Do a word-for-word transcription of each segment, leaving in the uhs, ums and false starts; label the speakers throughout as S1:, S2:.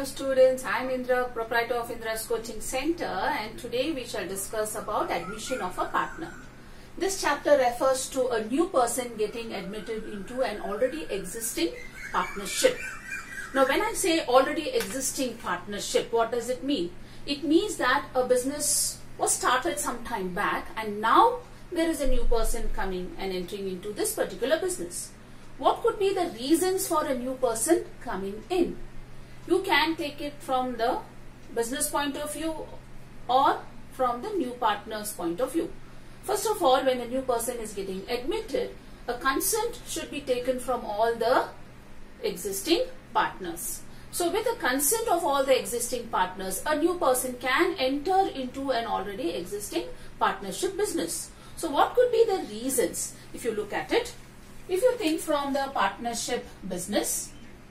S1: Hello students, I am Indra, proprietor of Indra's Coaching Center, and today we shall discuss about admission of a partner. This chapter refers to a new person getting admitted into an already existing partnership. Now when I say already existing partnership, what does it mean? It means that a business was started some time back and now there is a new person coming and entering into this particular business. What could be the reasons for a new person coming in? You can take it from the business point of view or from the new partner's point of view. First of all, when a new person is getting admitted, a consent should be taken from all the existing partners. So with the consent of all the existing partners, a new person can enter into an already existing partnership business. So what could be the reasons if you look at it? If you think from the partnership business,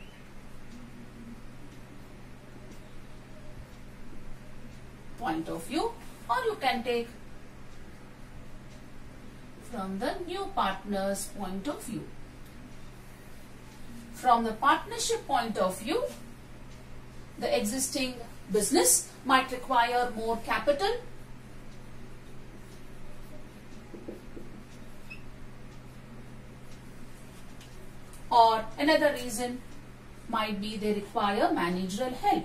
S1: point of view, or you can take from the new partner's point of view. From the partnership point of view, the existing business might require more capital, or another reason might be they require managerial help.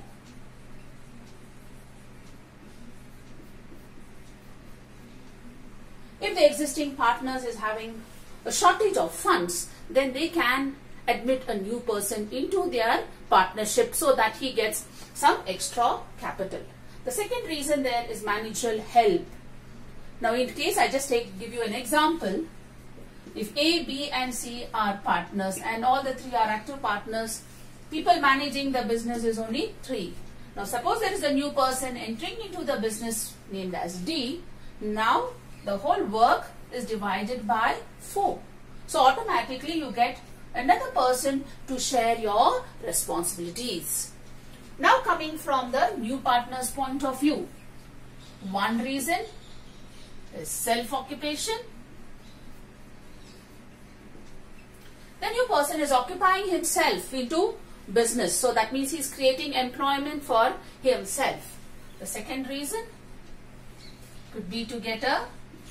S1: If the existing partners is having a shortage of funds, then they can admit a new person into their partnership so that he gets some extra capital. The second reason there is managerial help. Now in case I just take give you an example, if A, B and C are partners and all the three are active partners, people managing the business is only three. Now suppose there is a new person entering into the business named as D. Now the whole work is divided by four. So automatically you get another person to share your responsibilities. Now coming from the new partner's point of view, one reason is self-occupation. The new person is occupying himself into business. So that means he is creating employment for himself. The second reason could be to get a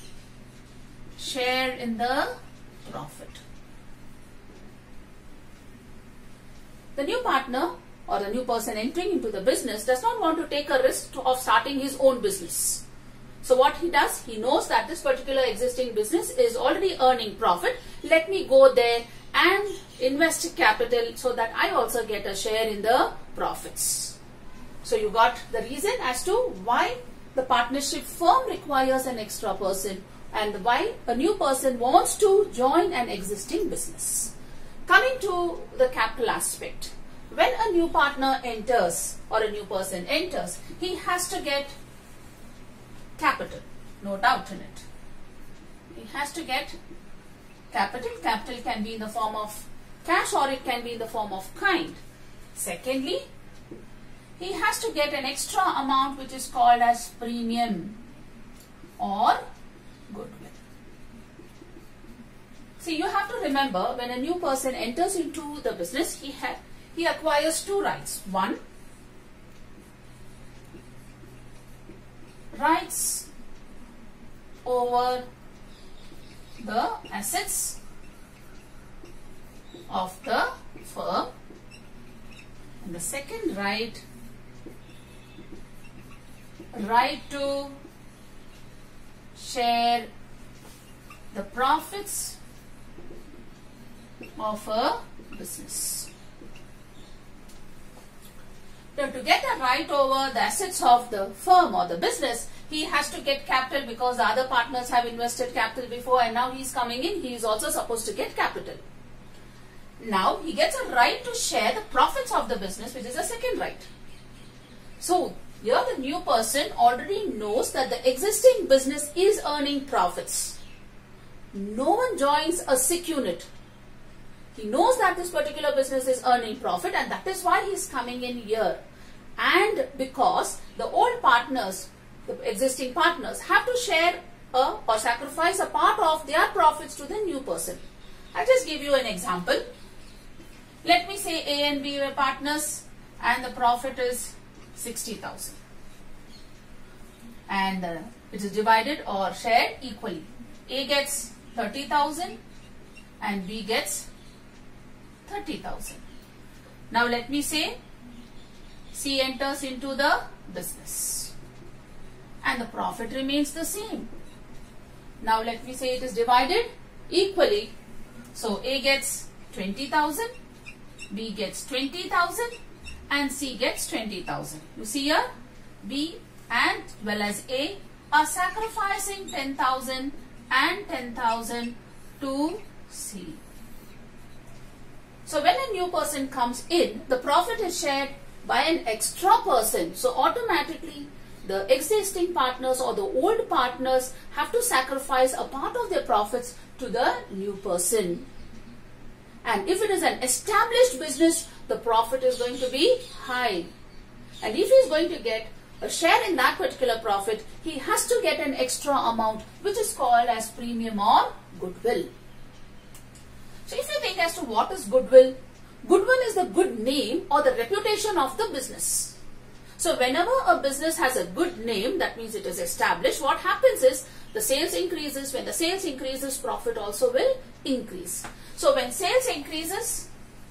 S1: share in the profit. The new partner or the new person entering into the business does not want to take a risk to, of starting his own business. So what he does, he knows that this particular existing business is already earning profit. Let me go there and invest capital so that I also get a share in the profits. So you got the reason as to why the partnership firm requires an extra person and why a new person wants to join an existing business. Coming to the capital aspect, when a new partner enters or a new person enters, he has to get capital, no doubt in it. He has to get capital. Capital can be in the form of cash or it can be in the form of kind. Secondly, he has to get an extra amount which is called as premium or goodwill. See, you have to remember when a new person enters into the business, he ha he acquires two rights. One, rights over the assets of the firm, and the second right, right to share the profits of a business. Now to get a right over the assets of the firm or the business, he has to get capital because the other partners have invested capital before and now he is coming in, he is also supposed to get capital. Now he gets a right to share the profits of the business, which is a second right. So here the new person already knows that the existing business is earning profits. No one joins a sick unit. He knows that this particular business is earning profit and that is why he is coming in here. And because the old partners, the existing partners, have to share a, or sacrifice a part of their profits to the new person. I'll just give you an example. Let me say A and B were partners and the profit is sixty thousand. And uh, it is divided or shared equally. A gets thirty thousand and B gets thirty thousand. Now let me say C enters into the business and the profit remains the same. Now let me say it is divided equally. So A gets twenty thousand, B gets twenty thousand and C gets twenty thousand. You see here B and well as A are sacrificing ten thousand and ten thousand to C. So when a new person comes in, the profit is shared by an extra person. So automatically the existing partners or the old partners have to sacrifice a part of their profits to the new person. And if it is an established business, the profit is going to be high. And if he is going to get a share in that particular profit, he has to get an extra amount which is called as premium or goodwill. So if you think as to what is goodwill, goodwill is the good name or the reputation of the business. So whenever a business has a good name, that means it is established, what happens is the sales increases. When the sales increases, profit also will increase. So when sales increases,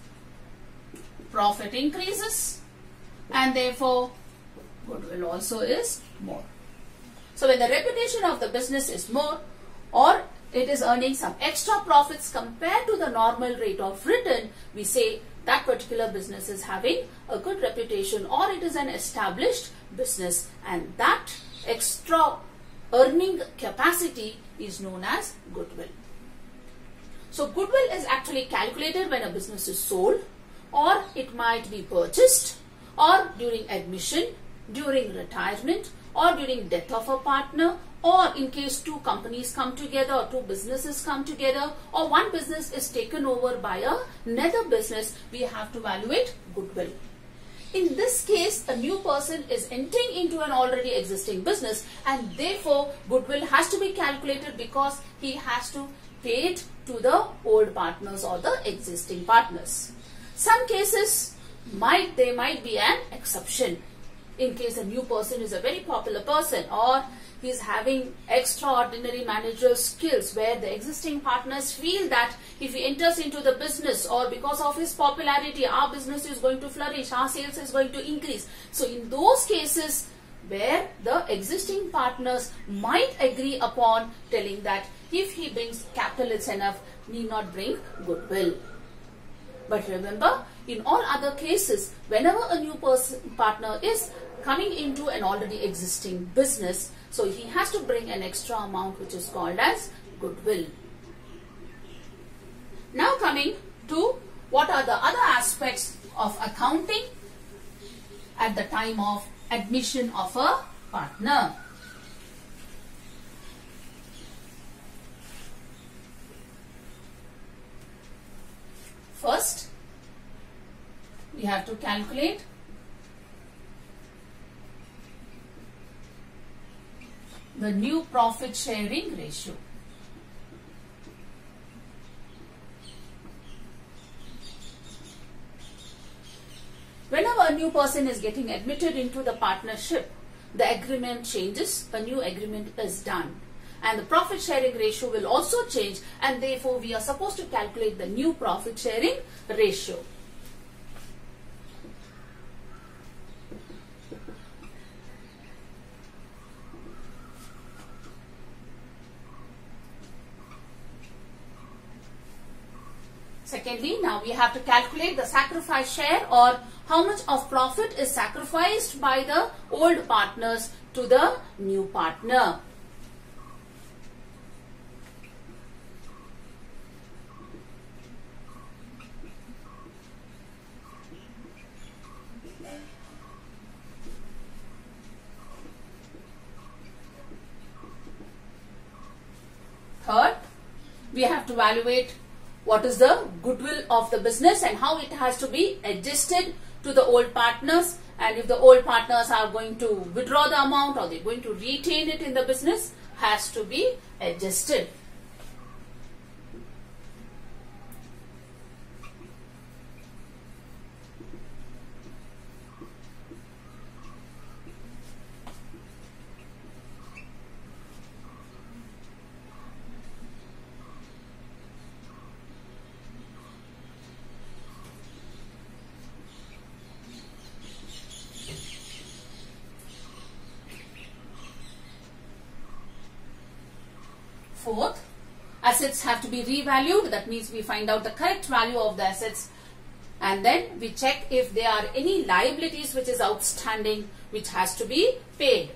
S1: profit increases and therefore goodwill also is more. So when the reputation of the business is more or it is earning some extra profits compared to the normal rate of return, we say that particular business is having a good reputation or it is an established business, and that extra earning capacity is known as goodwill. So goodwill is actually calculated when a business is sold, or it might be purchased, or during admission, during retirement, or during death of a partner, or in case two companies come together or two businesses come together or one business is taken over by another business, we have to evaluate goodwill. In this case, a new person is entering into an already existing business and therefore goodwill has to be calculated because he has to pay it to the old partners or the existing partners. Some cases might there might be an exception. In case a new person is a very popular person or he is having extraordinary managerial skills where the existing partners feel that if he enters into the business or because of his popularity, our business is going to flourish, our sales is going to increase. So in those cases where the existing partners might agree upon telling that if he brings capital it's enough, need not bring goodwill. But remember, in all other cases, whenever a new person partner is coming into an already existing business, so he has to bring an extra amount which is called as goodwill. Now coming to what are the other aspects of accounting at the time of admission of a partner. First, we have to calculate the new profit sharing ratio. Whenever a new person is getting admitted into the partnership, the agreement changes, a new agreement is done. And the profit sharing ratio will also change, and therefore we are supposed to calculate the new profit sharing ratio. Secondly, now we have to calculate the sacrifice share or how much of profit is sacrificed by the old partners to the new partner. Third, we have to evaluate what is the goodwill of the business and how it has to be adjusted to the old partners, and if the old partners are going to withdraw the amount or they're going to retain it in the business, has to be adjusted. Fourth, assets have to be revalued. That means we find out the correct value of the assets, and then we check if there are any liabilities which is outstanding, which has to be paid.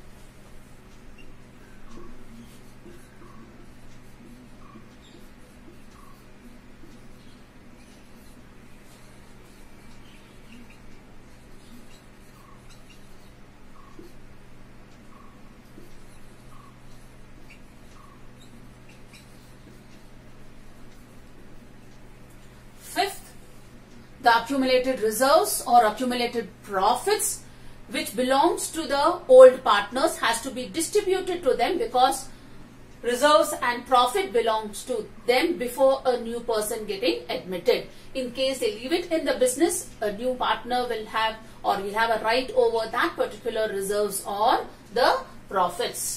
S1: Fifth, the accumulated reserves or accumulated profits which belongs to the old partners has to be distributed to them, because reserves and profit belongs to them before a new person getting admitted. In case they leave it in the business, a new partner will have or will have a right over that particular reserves or the profits.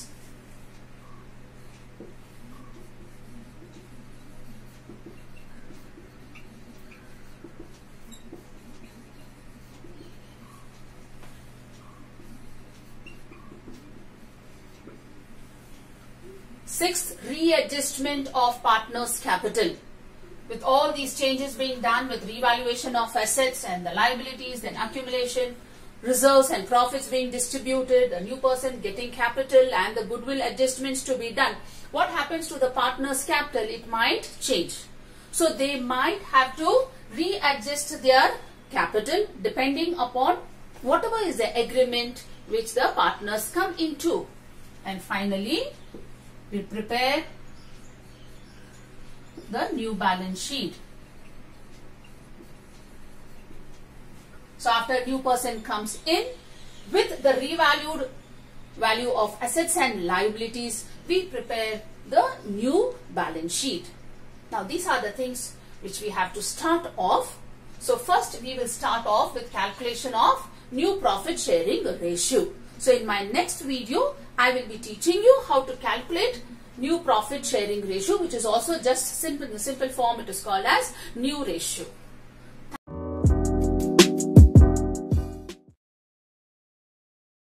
S1: Sixth, readjustment of partners' capital. With all these changes being done, with revaluation of assets and the liabilities, then accumulation, reserves and profits being distributed, the new person getting capital and the goodwill adjustments to be done, what happens to the partners' capital? It might change. So they might have to readjust their capital depending upon whatever is the agreement which the partners come into. And finally, we prepare the new balance sheet. So after a new person comes in with the revalued value of assets and liabilities, we prepare the new balance sheet. Now these are the things which we have to start off. So first we will start off with calculation of new profit sharing ratio. So in my next video, I will be teaching you how to calculate new profit sharing ratio, which is also just simple, in the simple form it is called as new ratio.